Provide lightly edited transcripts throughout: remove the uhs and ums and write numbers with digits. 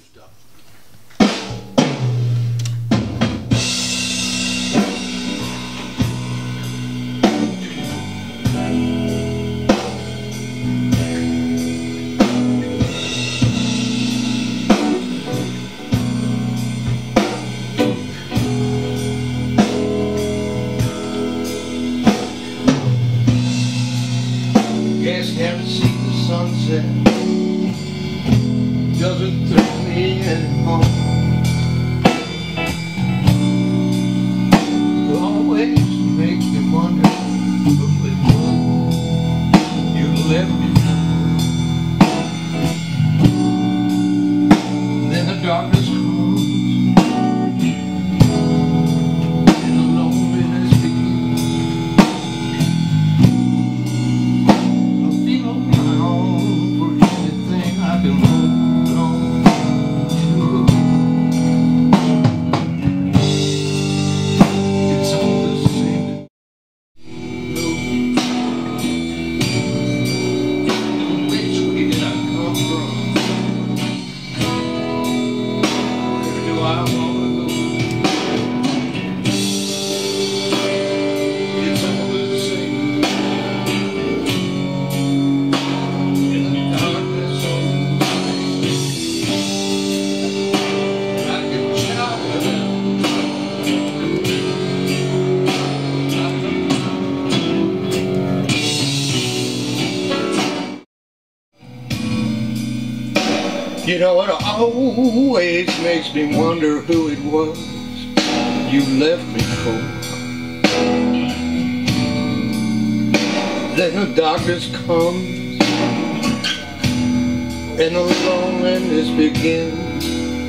stuff. Guess haven't seen the sunset, doesn't thrill me anymore. Always makes me wonder who it was you left me for. Then the darkness comes and the loneliness begins. I feel bound for anything I can hold on to. It's all the same. Which way did I come from? Where do I want to go? It's all the same. In the darkness of the night, I can shout it out. You know, it always makes me wonder who it was you left me for. Then the darkness comes and the loneliness begins.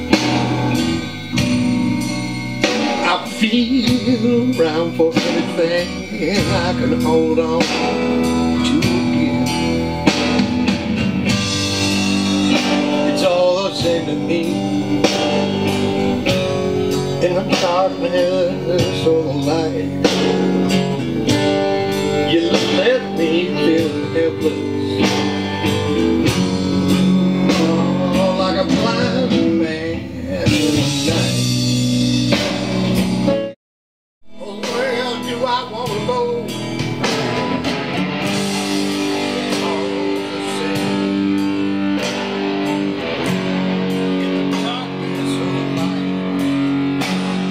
I feel around for anything I can hold on to again. It's all the same to me. In the darkness or the light, you let me feel helpless, oh, like a blind man in the night. Oh, where do I want to go? It's all the same. In the darkness or the light,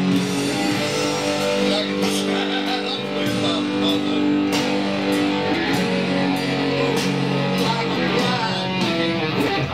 like a child with a mother, like a blind man.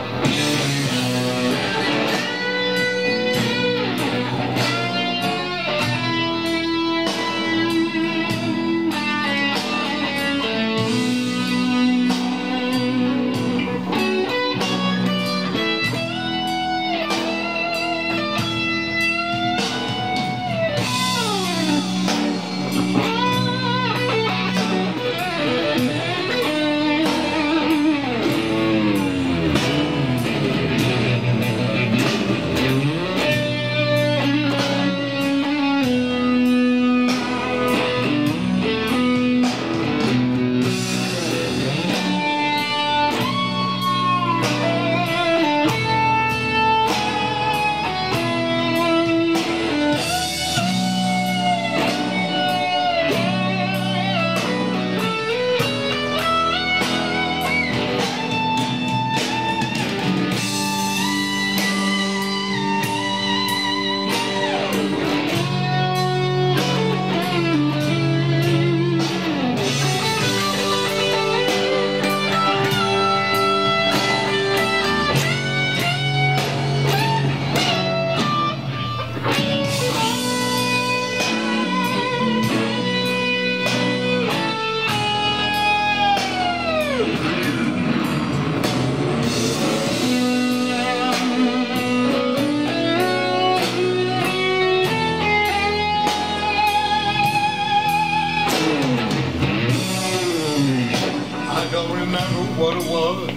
I don't remember what it was.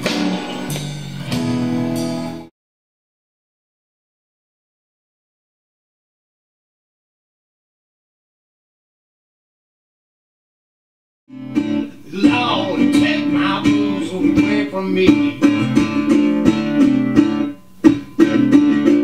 Lord, take my blues away from me.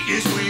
is where